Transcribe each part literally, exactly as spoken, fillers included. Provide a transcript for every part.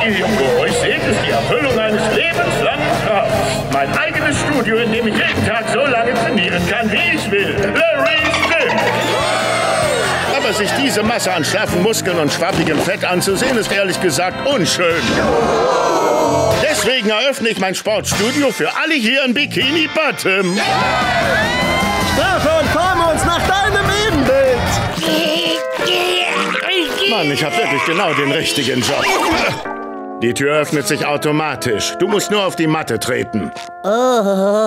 Jungo, ich sehe, es die Erfüllung eines lebenslangen Traums. Mein eigenes Studio, in dem ich jeden Tag so lange trainieren kann, wie ich will. Larry's Gym. Aber sich diese Masse an schlaffen Muskeln und schwappigem Fett anzusehen, ist ehrlich gesagt unschön. Deswegen eröffne ich mein Sportstudio für alle hier in Bikini Bottom. Strafe und forme uns nach deinem Ebenbild. Mann, ich habe wirklich genau den richtigen Job. Die Tür öffnet sich automatisch. Du musst nur auf die Matte treten. Oh.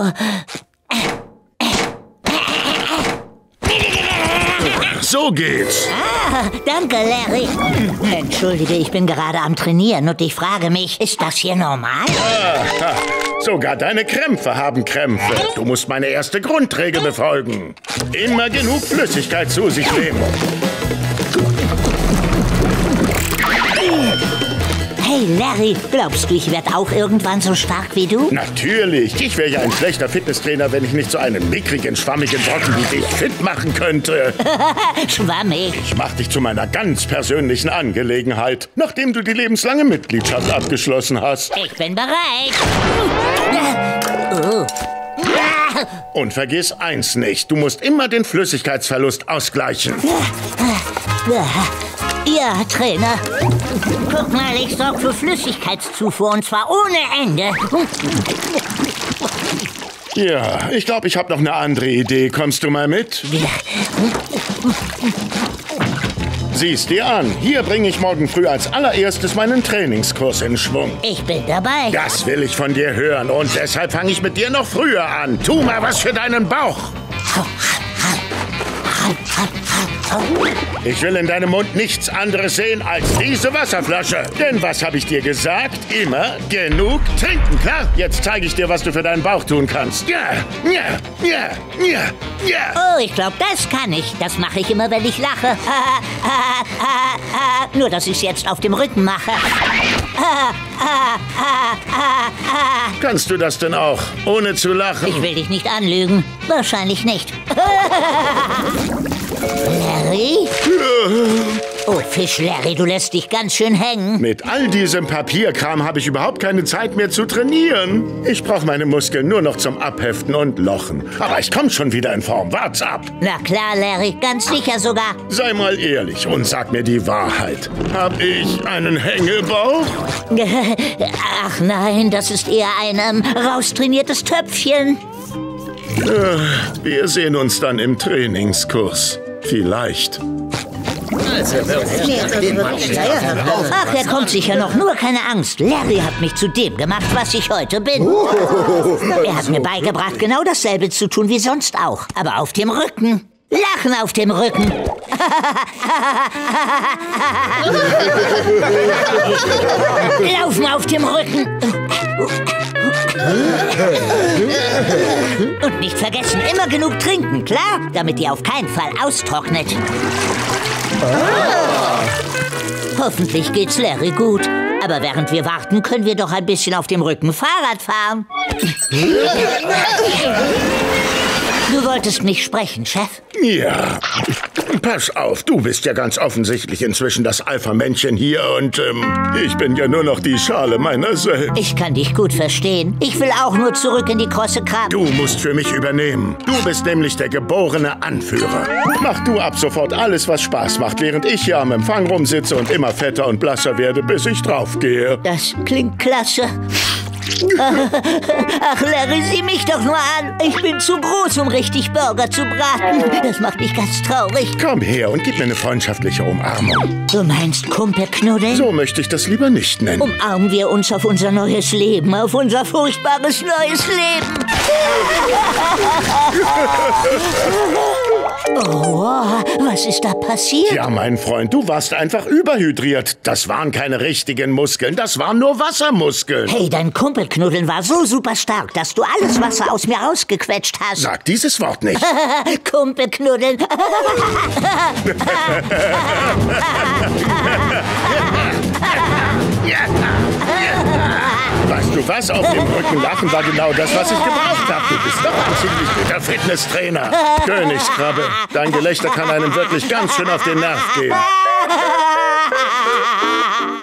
So geht's. Ah, danke, Larry. Entschuldige, ich bin gerade am Trainieren und ich frage mich, ist das hier normal? Ah, sogar deine Krämpfe haben Krämpfe. Du musst meine erste Grundregel befolgen. Immer genug Flüssigkeit zu sich nehmen. Hey, Larry, glaubst du, ich werde auch irgendwann so stark wie du? Natürlich. Ich wäre ja ein schlechter Fitnesstrainer, wenn ich nicht so einen mickrigen, schwammigen Brocken wie dich fit machen könnte. Schwammig. Ich mach dich zu meiner ganz persönlichen Angelegenheit, nachdem du die lebenslange Mitgliedschaft abgeschlossen hast. Ich bin bereit. Oh. Und vergiss eins nicht, du musst immer den Flüssigkeitsverlust ausgleichen. Ja, Trainer. Guck mal, ich sorge für Flüssigkeitszufuhr und zwar ohne Ende. Ja, ich glaube, ich habe noch eine andere Idee. Kommst du mal mit? Sieh's dir an. Hier bringe ich morgen früh als allererstes meinen Trainingskurs in Schwung. Ich bin dabei. Das will ich von dir hören und deshalb fange ich mit dir noch früher an. Tu mal was für deinen Bauch. Ich will in deinem Mund nichts anderes sehen als diese Wasserflasche. Denn was habe ich dir gesagt? Immer genug trinken, klar? Jetzt zeige ich dir, was du für deinen Bauch tun kannst. Ja, ja, ja, ja, ja. Oh, ich glaube, das kann ich. Das mache ich immer, wenn ich lache. Nur, dass ich es jetzt auf dem Rücken mache. Kannst du das denn auch, ohne zu lachen? Ich will dich nicht anlügen. Wahrscheinlich nicht. Larry? Oh, Fisch, Larry, du lässt dich ganz schön hängen. Mit all diesem Papierkram habe ich überhaupt keine Zeit mehr zu trainieren. Ich brauche meine Muskeln nur noch zum Abheften und Lochen. Aber ich komme schon wieder in Form. Wart's ab. Na klar, Larry, ganz sicher sogar. Sei mal ehrlich und sag mir die Wahrheit. Hab ich einen Hängebauch? Ach nein, das ist eher ein ähm, raustrainiertes Töpfchen. Wir sehen uns dann im Trainingskurs. Vielleicht. Ach, er kommt sicher noch. Nur keine Angst. Larry hat mich zu dem gemacht, was ich heute bin. Er hat mir beigebracht, genau dasselbe zu tun wie sonst auch. Aber auf dem Rücken. Lachen auf dem Rücken. Laufen auf dem Rücken. Und nicht vergessen, immer genug trinken, klar? Damit ihr auf keinen Fall austrocknet. Oh. Hoffentlich geht's Larry gut. Aber während wir warten, können wir doch ein bisschen auf dem Rücken Fahrrad fahren. Du wolltest mich sprechen, Chef? Ja. Pass auf, du bist ja ganz offensichtlich inzwischen das Alpha-Männchen hier und ähm, ich bin ja nur noch die Schale meiner selbst. Ich kann dich gut verstehen. Ich will auch nur zurück in die krosse Krabbe. Du musst für mich übernehmen. Du bist nämlich der geborene Anführer. Mach du ab sofort alles, was Spaß macht, während ich hier am Empfang rumsitze und immer fetter und blasser werde, bis ich draufgehe. Das klingt klasse. Ach, Larry, sieh mich doch nur an. Ich bin zu groß, um richtig Burger zu braten. Das macht mich ganz traurig. Komm her und gib mir eine freundschaftliche Umarmung. Du meinst Kumpelknuddeln? So möchte ich das lieber nicht nennen. Umarmen wir uns auf unser neues Leben, auf unser furchtbares neues Leben. Oh, was ist da passiert? Ja, mein Freund, du warst einfach überhydriert. Das waren keine richtigen Muskeln, das waren nur Wassermuskeln. Hey, dein Kumpelknuddeln war so super stark, dass du alles Wasser aus mir rausgequetscht hast. Sag dieses Wort nicht. Kumpelknuddeln. Weißt du was? Auf dem Rücken lachen war genau das, was ich gebraucht habe. Du bist doch ein ziemlich guter Fitnesstrainer. Königskrabbe, dein Gelächter kann einem wirklich ganz schön auf den Nerv gehen.